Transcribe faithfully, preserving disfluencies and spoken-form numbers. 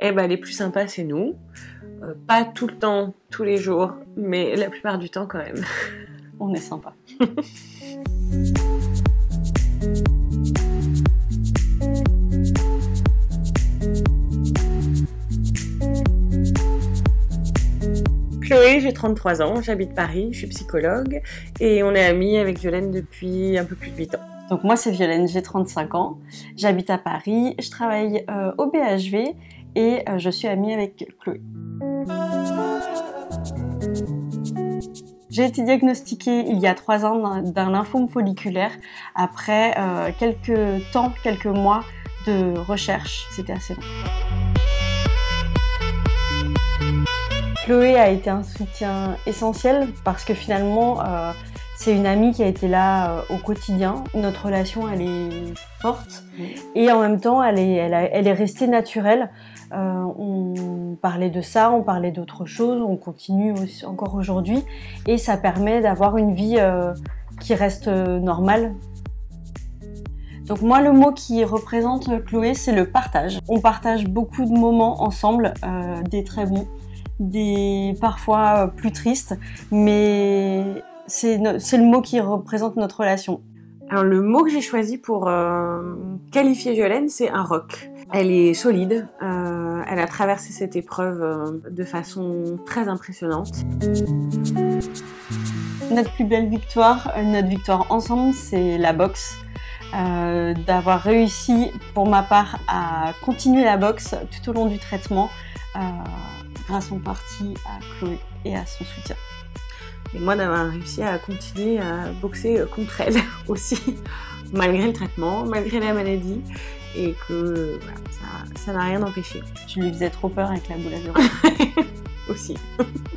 Eh ben, les plus sympas, c'est nous. Euh, pas tout le temps, tous les jours, mais la plupart du temps quand même. On est sympa. Chloé, j'ai trente-trois ans, j'habite Paris, je suis psychologue et on est amis avec Violaine depuis un peu plus de huit ans. Donc moi c'est Violaine, j'ai trente-cinq ans, j'habite à Paris, je travaille euh, au B H V et euh, je suis amie avec Chloé. J'ai été diagnostiquée il y a trois ans d'un lymphome folliculaire après euh, quelques temps, quelques mois de recherche, c'était assez long. Chloé a été un soutien essentiel parce que finalement, euh, c'est une amie qui a été là euh, au quotidien. Notre relation, elle est forte et en même temps, elle est, elle a, elle est restée naturelle. Euh, on parlait de ça, on parlait d'autres choses, on continue aussi, encore aujourd'hui et ça permet d'avoir une vie euh, qui reste euh, normale. Donc moi, le mot qui représente Chloé, c'est le partage. On partage beaucoup de moments ensemble, euh, des très bons, des parfois plus tristes, mais c'est no- c'est le mot qui représente notre relation. Alors le mot que j'ai choisi pour euh, qualifier Violaine, c'est un roc. Elle est solide, euh, elle a traversé cette épreuve euh, de façon très impressionnante. Notre plus belle victoire, notre victoire ensemble, c'est la boxe. Euh, d'avoir réussi, pour ma part, à continuer la boxe tout au long du traitement, euh, grâce en partie à Chloé et à son soutien. Et moi d'avoir réussi à continuer à boxer contre elle aussi, malgré le traitement, malgré la maladie, et que voilà, ça, ça n'a rien empêché. Je lui faisais trop peur avec la boule à violon. Aussi.